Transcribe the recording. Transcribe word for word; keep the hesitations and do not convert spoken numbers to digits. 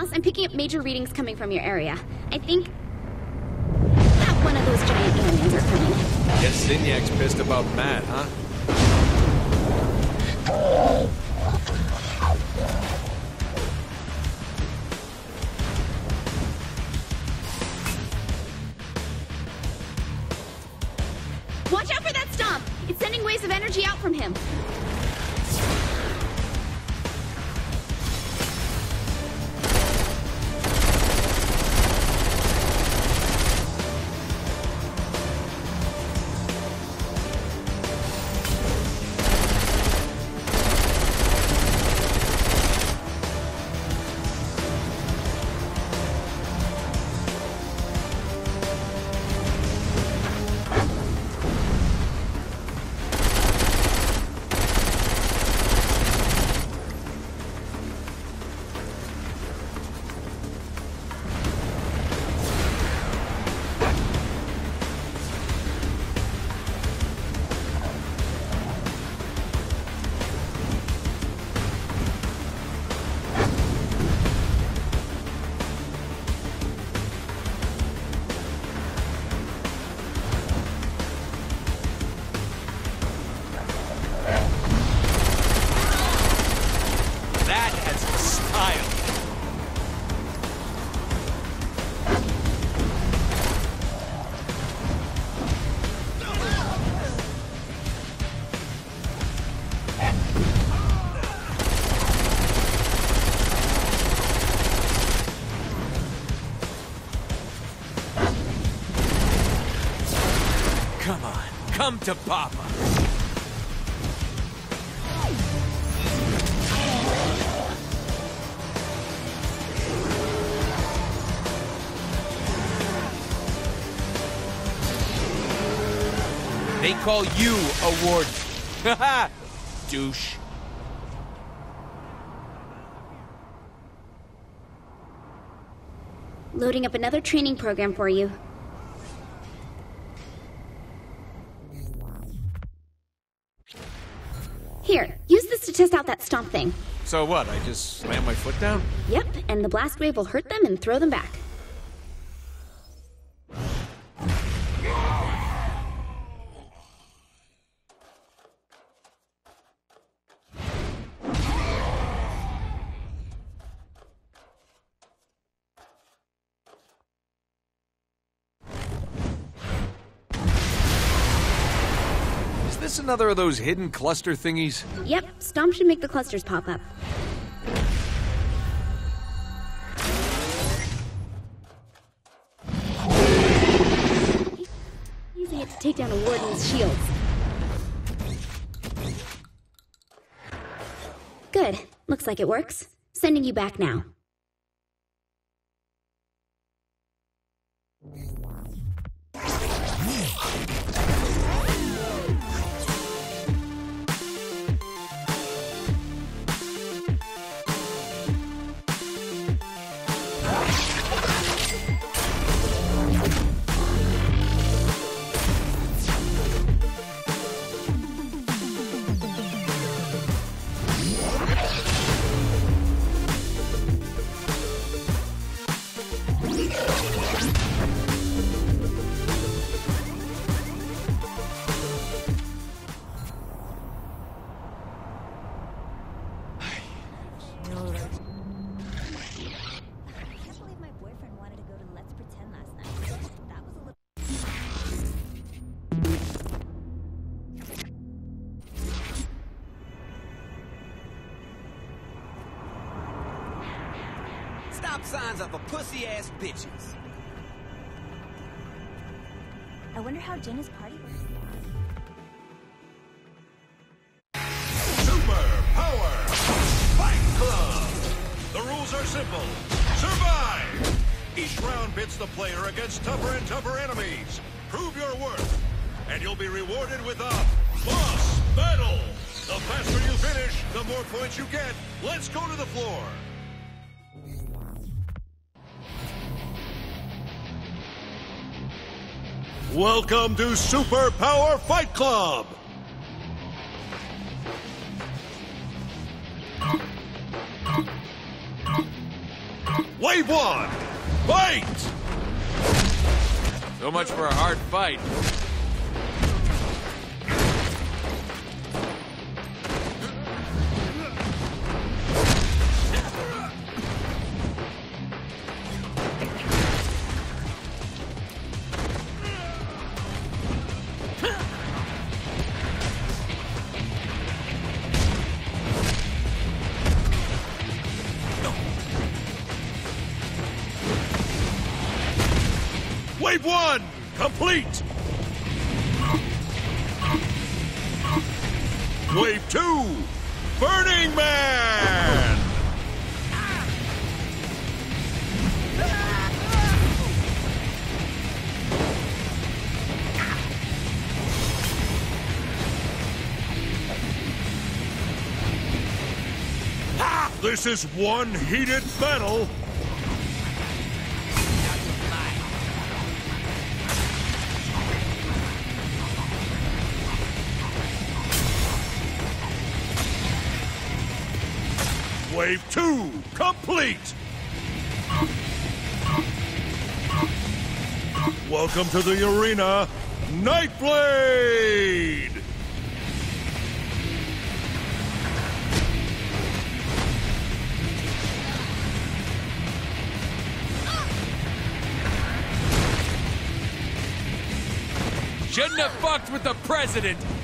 Anomalous, I'm picking up major readings coming from your area. I think that one of those giant aliens are coming. Guess Zinyak's pissed about Matt, huh? Watch out for that Stomp! It's sending waves of energy out from him. Come on, come to Papa. They call you a warden. Haha, douche. Loading up another training program for you. Here, use this to test out that Stomp thing. So what, I just slam my foot down? Yep, and the blast wave will hurt them and throw them back. Is this another of those hidden cluster thingies? Yep, Stomp should make the clusters pop up. Using it to take down a Warden's shields. Good. Looks like it works. Sending you back now. Stop signs are for pussy-ass bitches. I wonder how Jenna's party was. Super Power Fight Club! The rules are simple. Survive! Each round pits the player against tougher and tougher enemies. Prove your worth, and you'll be rewarded with a boss battle! The faster you finish, the more points you get. Let's go to the floor. Welcome to Super Power Fight Club! You Wave one, fight! So much for a hard fight. Wave one, complete! Wave two, Burning Man! This is one heated battle. Wave two, complete! Welcome to the arena, Nightblade! Shouldn't have fucked with the president.